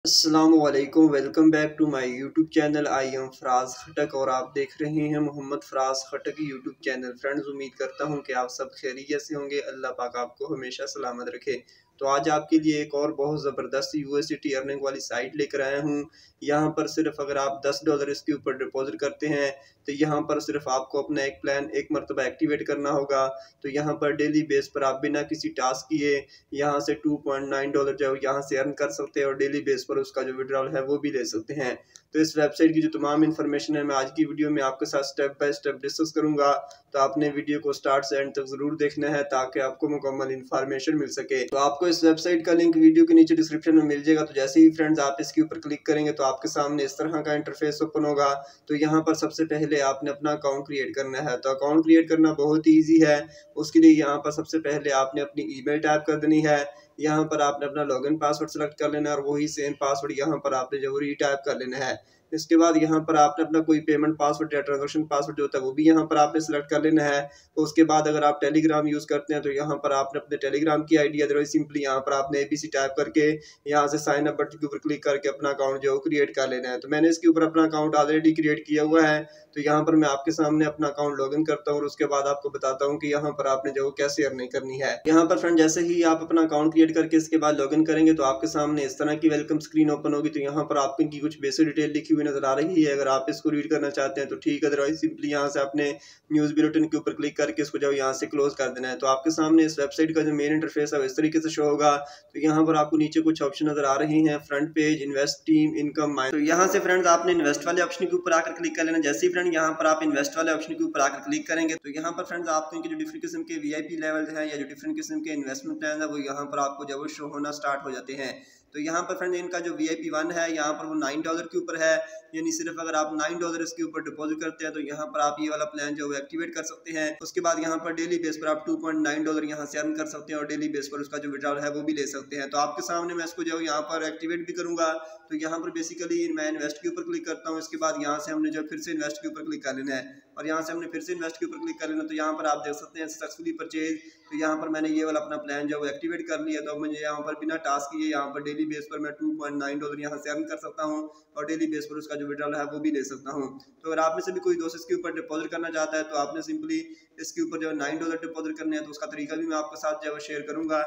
अस्सलामुअलैकुम, welcome back to my YouTube channel. I am Faraz Khattak और आप देख रहे हैं Mohammad Faraz Khattak YouTube channel. Friends, उम्मीद करता हूं कि आप सब खैरियत से होंगे। अल्लाह पाक आपको हमेशा सलामत रखे। तो आज आपके लिए एक और बहुत ज़बरदस्त यूएसडीटी अर्निंग वाली साइट लेकर आया हूं। यहां पर सिर्फ अगर आप $10 इसके ऊपर डिपॉजिट करते हैं तो यहां पर सिर्फ आपको अपना एक प्लान एक मरतबा एक्टिवेट करना होगा। तो यहां पर डेली बेस पर आप बिना किसी टास्क किए यहाँ से $2.9 जो यहाँ से अर्न कर सकते हैं और डेली बेस पर उसका जो विड्रॉल है वो भी ले सकते हैं। तो इस वेबसाइट की जो तमाम इन्फॉर्मेशन है मैं आज की वीडियो में आपके साथ स्टेप बाय स्टेप डिस्कस करूंगा। तो आपने वीडियो को स्टार्ट से एंड तक जरूर देखना है ताकि आपको मुकम्मल इन्फॉर्मेशन मिल सके। तो आपको इस वेबसाइट का लिंक वीडियो के नीचे डिस्क्रिप्शन में मिल जाएगा। तो जैसे ही फ्रेंड्स आप इसके ऊपर क्लिक करेंगे तो आपके सामने इस तरह का इंटरफेस ओपन होगा। तो यहाँ पर सबसे पहले आपने अपना अकाउंट क्रिएट करना है। तो अकाउंट क्रिएट करना बहुत ही ईजी है। उसके लिए यहाँ पर सबसे पहले आपने अपनी ईमेल टाइप कर देनी है। यहाँ पर आपने अपना लॉगिन पासवर्ड सेलेक्ट कर लेना है और वही सेम पासवर्ड यहाँ पर आपने जो रीटाइप कर लेना है। इसके बाद यहाँ पर आपने अपना कोई पेमेंट पासवर्ड या ट्रांजेक्शन पासवर्ड जो होता है वो भी यहाँ पर आपने सेलेक्ट कर लेना है। तो उसके बाद अगर आप टेलीग्राम यूज़ करते हैं तो यहाँ पर आपने अपने टेलीग्राम की आईडी अदरवाइज सिंपली यहाँ पर आपने ABC टाइप करके यहाँ से साइन अप बटन के ऊपर क्लिक करके अपना अकाउंट जो क्रिएट कर लेना है। तो मैंने इसके ऊपर अपना अकाउंट ऑलरेडी क्रिएट किया हुआ है। तो यहाँ पर मैं आपके सामने अपना अकाउंट लॉगिन करता हूँ और उसके बाद आपको बताता हूँ कि यहाँ पर आपने जो कैसे अर्निंग करनी है। यहाँ पर फ्रेंड जैसे ही आप अपना अकाउंट क्रिएट करके इसके बाद लॉगिन करेंगे तो आपके सामने इस तरह की वेलकम स्क्रीन ओपन होगी। तो यहाँ पर आपकी इनकी कुछ बेसिक डिटेल लिखी हुई नजर आ रही है। अगर आप इसको रीड करना चाहते हैं तो ठीक है, अदरवाइज सिंपली यहाँ से आपने न्यूज बुलेटिन के ऊपर क्लिक करके इसको जो यहाँ से क्लोज कर देना है। तो आपके सामने इस वेबसाइट का जो मेन इंटरफेस है इस तरीके से शो होगा। तो यहाँ पर आपको नीचे कुछ ऑप्शन नजर आ रहे हैं, front page, invest, team, income, mine. तो यहाँ से फ्रेंड्स आपने इन्वेस्ट वाले ऑप्शन के ऊपर आकर क्लिक कर लेना। जैसे ही फ्रेंड यहाँ पर आप इन्वेस्ट वाले ऑप्शन के ऊपर आकर क्लिक करेंगे तो यहाँ पर फ्रेंड्स आपको इनके जो डिफरेंट किस्म के VIP लेवल है या जो डिफरेंट किस्म के इन्वेस्टमेंट प्लान है वो यहाँ पर आपको जब शो होना स्टार्ट हो जाते हैं। तो यहाँ पर फ्रेंड इनका जो VIP 1 है यहाँ पर वो $9 के ऊपर है। यानी सिर्फ अगर आप $9 इसके ऊपर डिपॉजिट करते हैं तो यहाँ पर आप ये वाला प्लान जो है एक्टिवेट कर सकते हैं। उसके बाद यहाँ पर डेली बेस पर आप $2.9 यहाँ से अर्न कर सकते हैं और डेली बेस पर उसका जो विड्रॉल है वो भी ले सकते हैं। तो आपके सामने मैं इसको जो यहाँ पर एक्टिवेट भी करूंगा। तो यहाँ पर बेसिकली मैं इन्वेस्ट के ऊपर क्लिक करता हूँ। इसके बाद यहाँ से हमने जो फिर से इन्वेस्ट के ऊपर क्लिक कर लेना है और यहाँ से हमने फिर से इन्वेस्ट के ऊपर क्लिक कर लेना। तो यहाँ पर आप देख सकते हैं सक्सेसफुली परचेज। तो यहाँ पर मैंने ये वाला अपना प्लान जो है एक्टिवेट कर लिया। तो मुझे यहाँ पर बिना टास्क किए यहाँ पर डेली बेस पर मैं $2.9 यहाँ से अर्न कर सकता हूँ और डेली बेस पर उसका जो विड्रॉल है वो भी ले सकता हूँ। तो अगर आप में से भी कोई दोस्त इसके ऊपर डिपॉजिट करना चाहता है तो आपने सिंपली इसके ऊपर जो है $9 डिपॉजिट करने हैं। तो उसका तरीका भी मैं आपके साथ जो है शेयर करूँगा।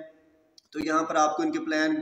तो यहाँ पर आपको इनके प्लान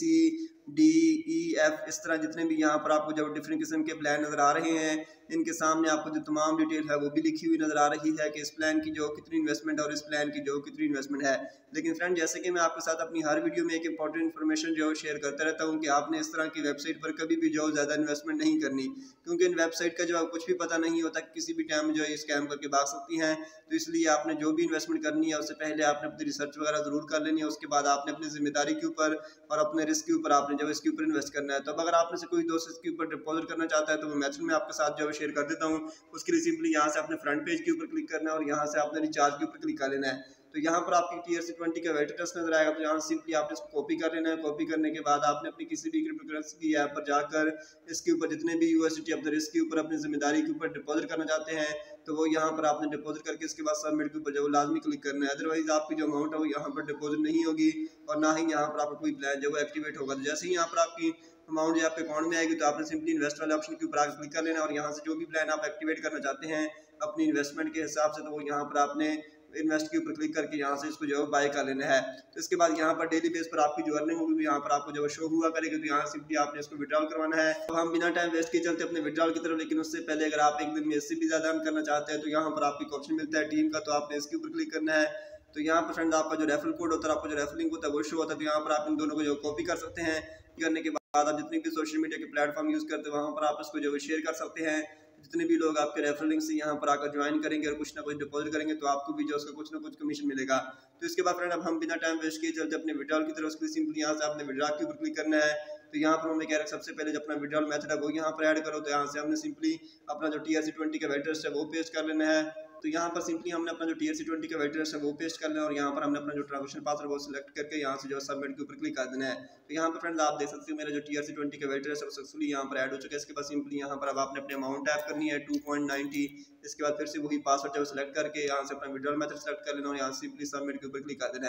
BCDEF इस तरह जितने भी यहाँ पर आपको जब डिफरेंट किस्म के प्लान नजर आ रहे हैं इनके सामने आपको जो तमाम डिटेल है वो भी लिखी हुई नजर आ रही है कि इस प्लान की जो कितनी इन्वेस्टमेंट और इस प्लान की जो कितनी इन्वेस्टमेंट है। लेकिन फ्रेंड जैसे कि मैं आपके साथ अपनी हर वीडियो में एक इंपॉर्टेंट इन्फॉर्मेशन जो शेयर करता रहता हूँ कि आपने इस तरह की वेबसाइट पर कभी भी जो ज़्यादा इन्वेस्टमेंट नहीं करनी, क्योंकि इन वेबसाइट का जो कुछ भी पता नहीं होता, किसी भी टाइम जो है स्कैम करके भाग सकती हैं। तो इसलिए आपने जो भी इन्वेस्टमेंट करनी है उससे पहले आपने अपनी रिसर्च वगैरह जरूर कर लेनी है। उसके बाद आपने अपनी जिम्मेदारी के ऊपर और अपने रिस्क के ऊपर आपने जब इसके ऊपर इन्वेस्ट करना है। तो अब अगर आप में से कोई दोस्त इसके ऊपर डिपॉजिट करना चाहता है तो वो मैथड में आपके साथ जो है शेयर कर देता हूँ। उसके लिए सिंपली यहाँ से अपने फ्रंट पेज के ऊपर क्लिक करना है और यहाँ से आपने रिचार्ज के ऊपर क्लिक कर लेना है। तो यहाँ पर आपकी TRC20 का वेट टेस्ट नजर आएगा। तो यहाँ सिंपली आपने इसको कॉपी कर लेना है। कॉपी करने के बाद आपने अपनी किसी भी क्रिप्टो करेंसी की ऐप पर जाकर इसके ऊपर जितने भी USDT अपने रिस्क के ऊपर अपनी जिम्मेदारी के ऊपर डिपॉजिट करना चाहते हैं तो वो यहाँ पर आपने डिपॉजिट करके इसके बाद सबमिट के ऊपर जो लाजमी क्लिक करना है। अदरवाइज आपकी जो अमाउंट है वो यहाँ पर डिपॉजिट नहीं होगी और ना ही यहाँ पर आपका कोई प्लान जो है एक्टिवेट होगा। तो जैसे ही यहाँ पर आपकी अमाउंट जो आपके अकाउंट में आएगी तो आपने सिंपली इन्वेस्ट वाले ऑप्शन के ऊपर आगे क्लिक कर लेना और यहाँ से जो भी प्लान आप एक्टिवेट करना चाहते हैं अपनी इन्वेस्टमेंट के हिसाब से तो वो यहाँ पर आपने इन्वेस्ट के ऊपर क्लिक करके यहाँ से इसको जो है बाय कर लेना है। तो इसके बाद यहाँ पर डेली बेस पर आपकी जो अर्निंग होगी यहाँ पर आपको जो शो हुआ करेगी। तो यहाँ सिंपली आपने इसको विड्रॉल करवाना है। तो हम बिना टाइम वेस्ट किए चलते अपने विड्रॉल की तरफ, लेकिन उससे पहले अगर आप एक दिन में इससे भी ज्यादा अर्न करना चाहते हैं तो यहाँ पर आपको एक ऑप्शन मिलता है टीम का। तो आपने इसके ऊपर क्लिक करना है। तो यहाँ पर फ्रेंड आपका जो रेफरल कोड होता है, आपको जो रेफरल लिंक होता है वो शो होता है। तो यहाँ पर आप इन दोनों को जो कॉपी कर सकते हैं। करने के बाद आप जितने भी सोशल मीडिया के प्लेटफॉर्म यूज करते हैं वहाँ पर आप इसको जो शेयर कर सकते हैं। जितने भी लोग आपके रेफरल लिंक से यहाँ पर आकर ज्वाइन करेंगे और कुछ ना कुछ डिपॉजिट करेंगे तो आपको भी जो उसका कुछ ना कुछ कमीशन मिलेगा। तो इसके बाद फ्रेंड अब हम बिना टाइम वेस्ट किए चलते अपने विड्रॉल की तरफ। उसके सिंपली यहाँ से आपने विड्रॉल के ऊपर क्लिक करना है। तो यहाँ पर हमें कह रहा है सबसे पहले जो अपना विड्रॉल मेथड है वो यहाँ पर ऐड करो। तो यहाँ से हमने सिंपली अपना जो TRC20 का वेट है वो पेस्ट कर लेना है। तो यहाँ पर सिंपली हमने अपना जो TRC20 का वेट है वो पेस्ट कर लेना और यहाँ पर हमने अपना जो ट्रांजेक्शन पासवर्ड वो सिलेक्ट करके यहाँ से जो सबमिट के ऊपर क्लिक कर देना है। तो यहाँ पर फ्रेंड्स आप देख सकते हो मेरा जो TRC20 का वेट है सक्सेसफुली यहाँ पर ऐड हो चुका है। इसके बाद सिंपली यहाँ पर अब आपने अपनी अमाउंट टाइप करनी है 2.90। इसके बाद फिर से वही पासवर्ड जो सिलेक्ट करके यहाँ से अपना विड्रॉल मेथड सेलेक्ट कर लेना और यहाँ सिंपली सबमिट के ऊपर क्लिक कर देना है।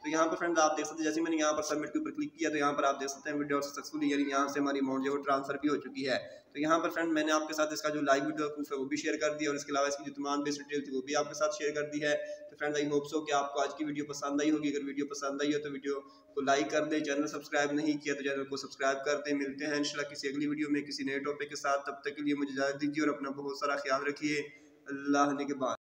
तो यहाँ पर फ्रेंड्स आप देख सकते हैं, जैसे मैंने यहाँ पर सबमिट के ऊपर क्लिक किया तो यहाँ पर आप देख सकते हैं वीडियो सक्सेसफुली, यानी यहाँ से हमारी अमाउंट जो है ट्रांसफर भी हो चुकी है। तो यहाँ पर फ्रेंड मैंने आपके साथ इसका जो लाइव वीडियो प्रूफ है वो भी शेयर कर दिया, और इसके अलावा इसकी जो तमाम बेस डिटेल थी वो भी आपके साथ शेयर कर दी है। तो फ्रेंड्स आई होप सो कि आपको आज की वीडियो पसंद आई होगी। अगर वीडियो पसंद आई हो तो वीडियो को लाइक कर दें, चैनल सब्सक्राइब नहीं किया तो चैनल को सब्सक्राइब कर दें। मिलते हैं इंशाल्लाह किसी अगली वीडियो में किसी नए टॉपिक के साथ, तब तक के लिए मुझे इजाजत दीजिए और अपना बहुत सारा ख्याल रखिए। अल्लाह ने के बाद।